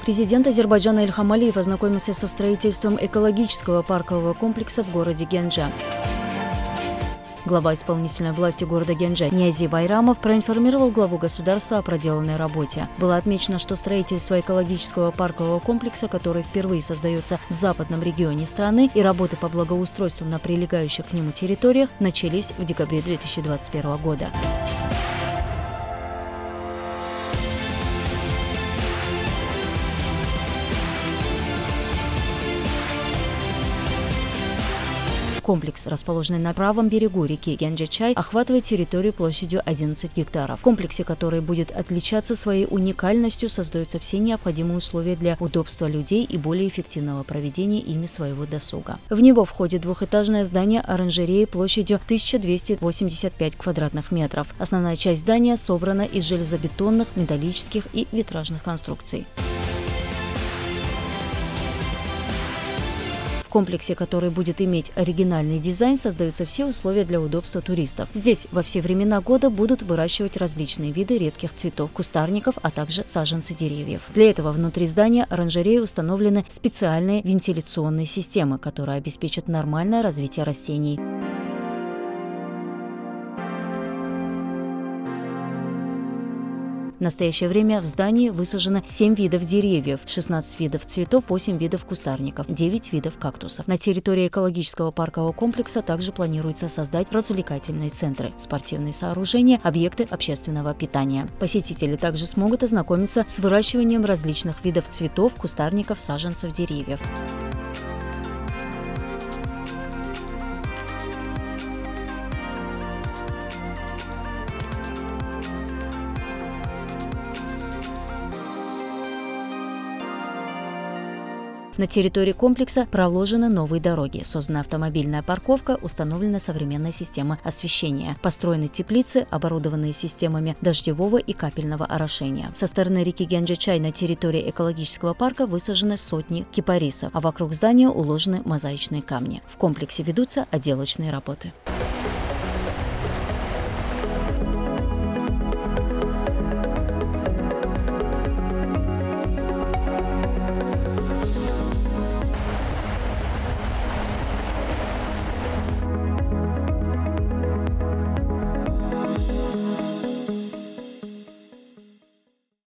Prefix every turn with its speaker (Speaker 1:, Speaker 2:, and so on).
Speaker 1: Президент Азербайджана Ильхам Алиев ознакомился со строительством экологического паркового комплекса в городе Генджа. Глава исполнительной власти города Генджа Ниязи Байрамов проинформировал главу государства о проделанной работе. Было отмечено, что строительство экологического паркового комплекса, который впервые создается в западном регионе страны, и работы по благоустройству на прилегающих к нему территориях начались в декабре 2021 года. Комплекс, расположенный на правом берегу реки Генджа-Чай, охватывает территорию площадью 11 гектаров. В комплексе, который будет отличаться своей уникальностью, создаются все необходимые условия для удобства людей и более эффективного проведения ими своего досуга. В него входит двухэтажное здание оранжереи площадью 1285 квадратных метров. Основная часть здания собрана из железобетонных, металлических и витражных конструкций. В комплексе, который будет иметь оригинальный дизайн, создаются все условия для удобства туристов. Здесь во все времена года будут выращивать различные виды редких цветов, кустарников, а также саженцы деревьев. Для этого внутри здания оранжереи установлены специальные вентиляционные системы, которые обеспечат нормальное развитие растений. В настоящее время в здании высажено 7 видов деревьев, 16 видов цветов, 8 видов кустарников, 9 видов кактусов. На территории экологического паркового комплекса также планируется создать развлекательные центры, спортивные сооружения, объекты общественного питания. Посетители также смогут ознакомиться с выращиванием различных видов цветов, кустарников, саженцев деревьев. На территории комплекса проложены новые дороги, создана автомобильная парковка, установлена современная система освещения, построены теплицы, оборудованные системами дождевого и капельного орошения. Со стороны реки Генджа-Чай на территории экологического парка высажены сотни кипарисов, а вокруг здания уложены мозаичные камни. В комплексе ведутся отделочные работы.